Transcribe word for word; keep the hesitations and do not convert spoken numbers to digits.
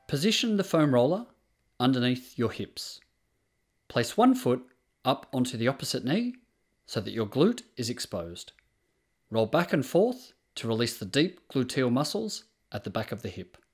Position the foam roller underneath your hips. Place one foot up onto the opposite knee so that your glute is exposed. Roll back and forth to release the deep gluteal muscles at the back of the hip.